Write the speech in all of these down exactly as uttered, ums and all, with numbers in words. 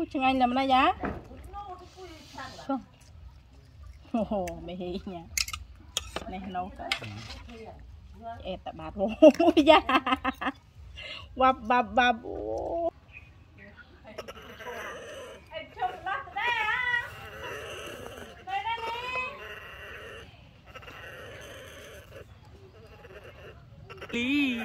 chừng anh làm này giá không ồ mày hi nha này nấu em tại bà thôi da bập bập bập lý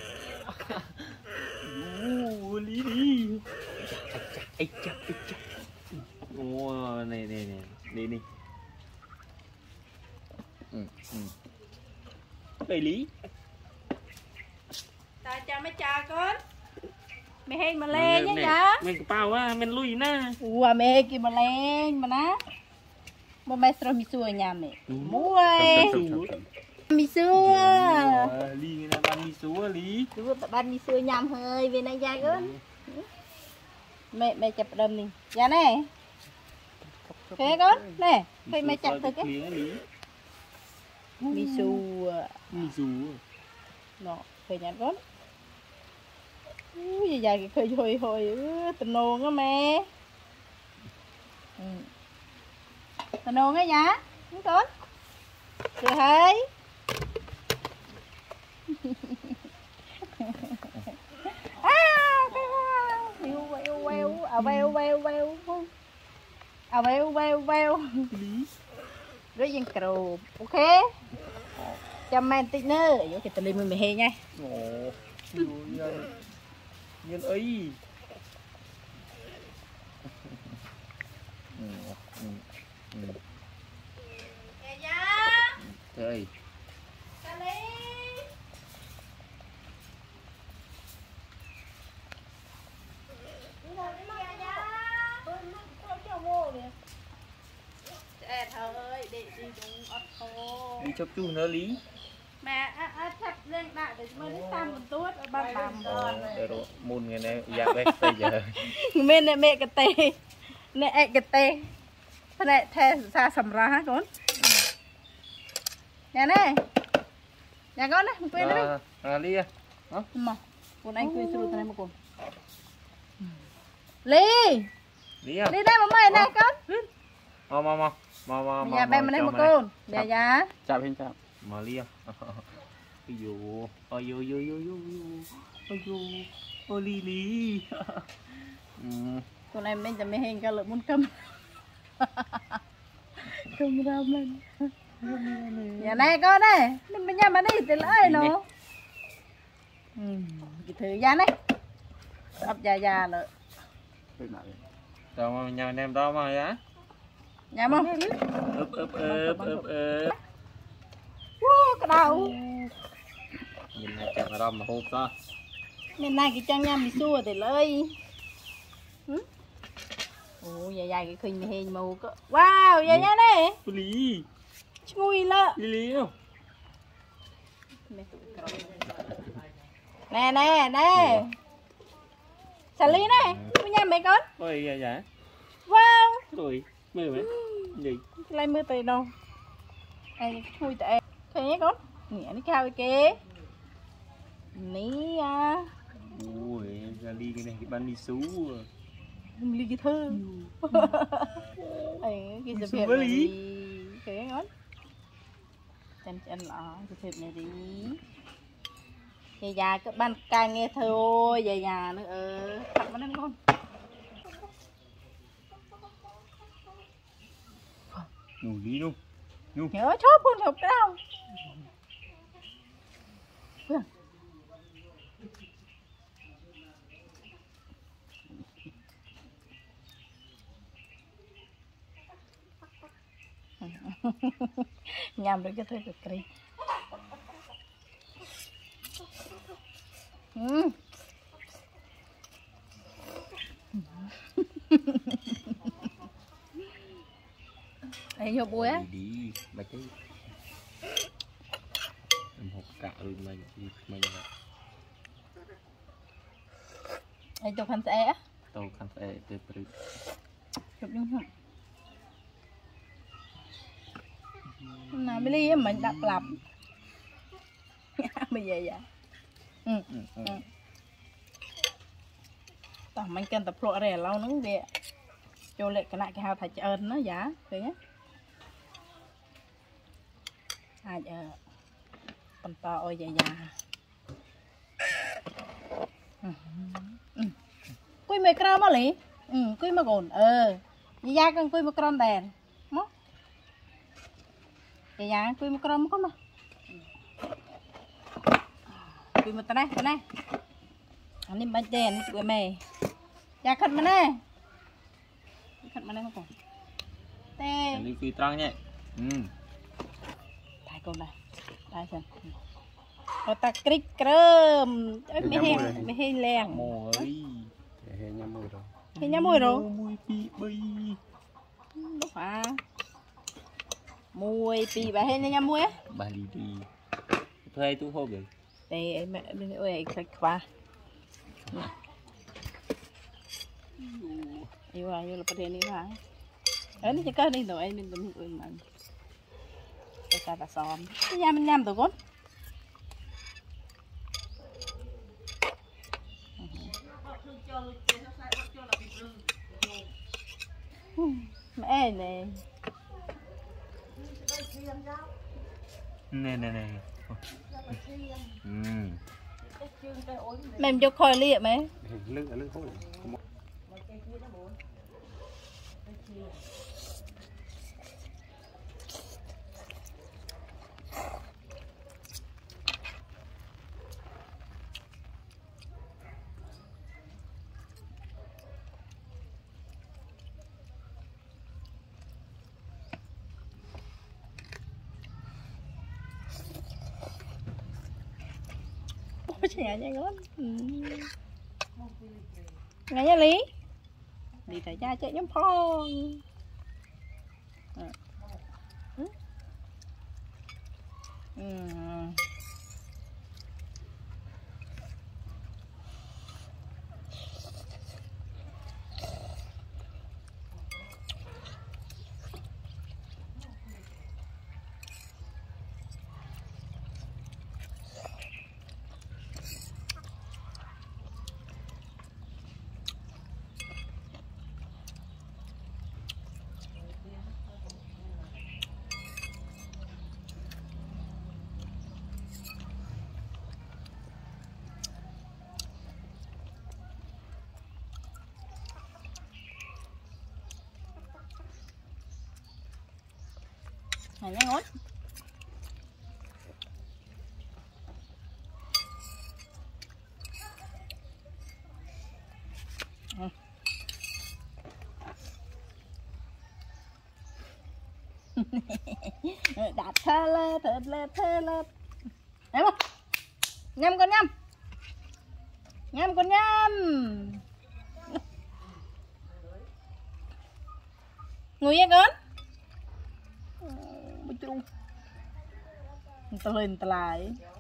ô lý đi ấy cha ấy cha ô này này này đi đi ừ ừ đây lý ta cha mấy cha con mày hay mà lên nhá nhá mình bao á mình lui na ủa mẹ kia mà lên mà ná mà mày sao mi xua nhà mẹ mua mi xua lý này ban mi xua lý đúng rồi ban mi xua nhầm hơi về này dài con mẹ mẹ chập đầm đi dạ này thế con nè thấy mẹ chặt thôi cái mi xua mi xua nó phải nhặt con ui dài cái khơi hồi hồi tình nôn á mẹ tình nôn á nhá đúng con rồi thấy à veo veo veo à veo veo veo à veo veo veo rất dân cừu ok cho men tí nữa vô cái tali mình mày he nha ồ nhân nhân ấy trời đi chụp chung nữa lý mẹ á chặt lên đại để mới đến tam một tuốt ở ban bằm rồi môn ngày này dạ bây giờ mẹ này mẹ cái tê nè cái tê thế này thế xa sầm ra hả con nhà này nhà con này quên đấy à lý à mà con anh quên sưu này mà con Ly lý à Ly đây mà mày này con mau mau mau mau mau nhà bên mà đây một con dạ dạ chào hình chào mà lý à ôi dồi ôi dồi ôi dồi ôi dồi ôi lý lý con em bên giờ mấy hình cả lượng muốn cầm cầm ra mình nhà này con này mình bên nhà mà đi thì lấy nó cái thứ giá này ấp già già nữa đâu mà nhà em đâu mà giá nhà không ướp ướp ướp ướp ướp cái đầu nhìn này chặt ở đâu mà hộp ra bên này cái trang nhà mình xua thì lấy ồ dài dài cái khinh này hình màu cơ wow dài nha này lý chui lợ lý lý không nè nè nè xà ly này với nhà mấy con ôi dạ dạ wow rồi mưa mấy gì lấy mưa tây đâu ai chui tại thế nhé con nhẹ nó cao cái ní à ui ra ly cái này cái ban đi sú ly cái thư ấy cái sự việc này cái ngón chân chân lọ cái thịt này đi về già các ban cay nghe thôi về nhà nữa ờ thật mà nên con ngủ đi luôn luôn nhớ chốt con học cái đâu nhằm được cái thôi được cái ừ. Đây vô bùi á đi mà cái em học cả rồi mình mình đây chụp hình xe á tàu khăn xe từ từ chụp đúng không nào mới đi mình đặt lập bây giờ vậy ừ. Ừ. Ừ. tao mình cần tập lộ rẻ lâu nó về cho lệ cái lại cái hào thạch ơn nó giá thế nhé ai giờ con to ôi dài dài quy mày crom á lì ừ quy mà gồn ờ dài dài con quy mà crom đèn mó dài dài quy mà crom có mà quy mà tay tay này anh em bánh đèn tụi mày dài khăn mà nè khăn mà nè không còn tê đi phi trăng nhé ừ thay con này đây xem họ ta kích cơm ấy mấy hen mấy hen lèng mồi Hei nhắm môi rồi. Hei nhắm môi rồi. Môi pi bi. Đúng hả? Môi pi bà hei nhắm môi á? Bà đi đi. Thuê tu hô vậy. Đây mẹ đừng ơi cái qua. Yêu à yêu làประเด็นนี้hả? Ấy nó chỉ có đi rồi nên đừng ơi mà. Cái ta ta xóm. Cái nhám nhám tụi con. Mẹ này Nè nè nè. Ừ. Mềm cho khỏi liệm ấy. Lưng lưng hôi. Trẻ nhanh lắm. Nghe nha Lý. Đi thầy cha chạy nhóm phong. Ừ. Ừ. Này nhanh ngót. Ừ. Đặt thơ lơ thơ lơ thơ lơ. Đấy không? Nhâm con nhâm. Nhâm con nhâm. Ngồi nha con. Tao lên tao lại